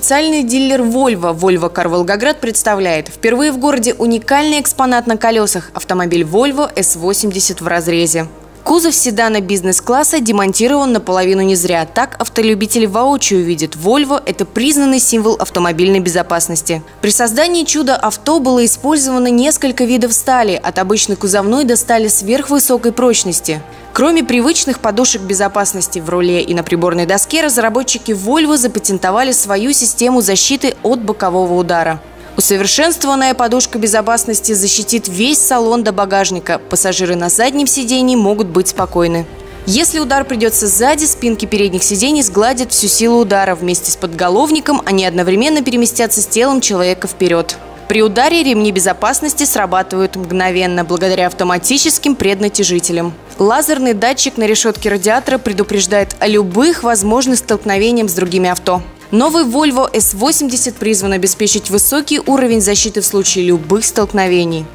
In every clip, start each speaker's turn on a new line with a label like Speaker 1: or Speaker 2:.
Speaker 1: Официальный дилер Volvo Car Волгоград представляет впервые в городе уникальный экспонат на колесах – автомобиль Volvo S80 в разрезе. Кузов седана бизнес-класса демонтирован наполовину не зря. Так автолюбители воочию видят. Volvo – это признанный символ автомобильной безопасности. При создании чудо-авто было использовано несколько видов стали. От обычной кузовной до стали сверхвысокой прочности. Кроме привычных подушек безопасности в руле и на приборной доске, разработчики Volvo запатентовали свою систему защиты от бокового удара. Усовершенствованная подушка безопасности защитит весь салон до багажника. Пассажиры на заднем сидении могут быть спокойны. Если удар придется сзади, спинки передних сидений сгладят всю силу удара. Вместе с подголовником они одновременно переместятся с телом человека вперед. При ударе ремни безопасности срабатывают мгновенно, благодаря автоматическим преднатяжителям. Лазерный датчик на решетке радиатора предупреждает о любых возможных столкновениях с другими авто. Новый Volvo S80 призван обеспечить высокий уровень защиты в случае любых столкновений.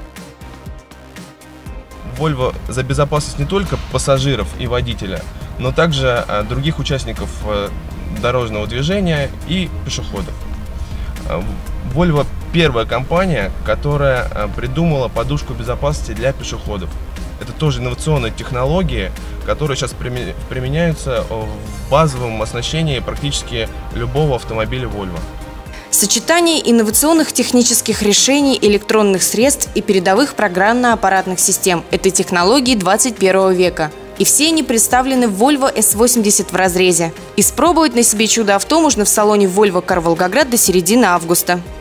Speaker 2: Volvo за безопасность не только пассажиров и водителя, но также других участников дорожного движения и пешеходов. Volvo – первая компания, которая придумала подушку безопасности для пешеходов. Это тоже инновационные технологии, которые сейчас применяются в базовом оснащении практически любого автомобиля Volvo.
Speaker 1: Сочетание инновационных технических решений, электронных средств и передовых программно-аппаратных систем – это технологии 21 века. И все они представлены в Volvo S80 в разрезе. Испробовать на себе чудо-авто можно в салоне Volvo Car Волгоград до середины августа.